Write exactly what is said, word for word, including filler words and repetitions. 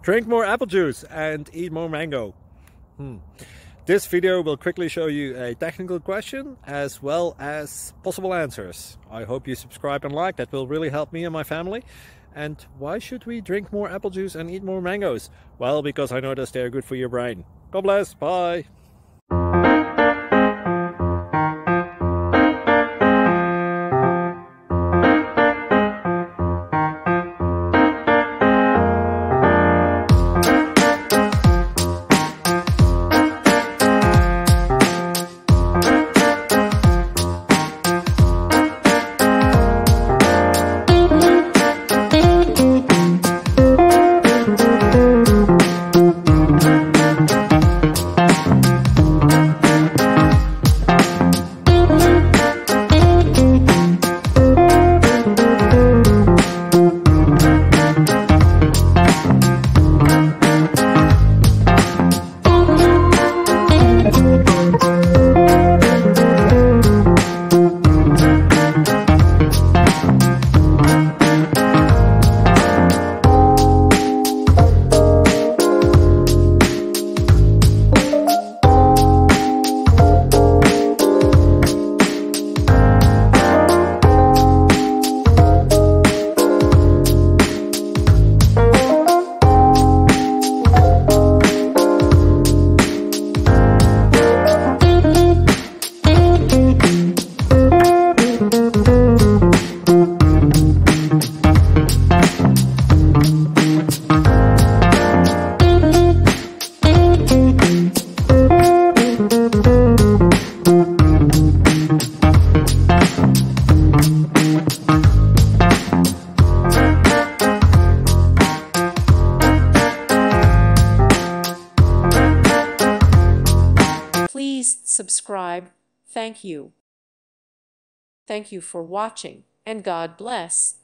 Drink more apple juice and eat more mango. Hmm. This video will quickly show you a technical question as well as possible answers. I hope you subscribe and like, that will really help me and my family. And why should we drink more apple juice and eat more mangoes? Well, because I noticed they're good for your brain. God bless, bye! Please subscribe. Thank you. Thank you for watching, and God bless.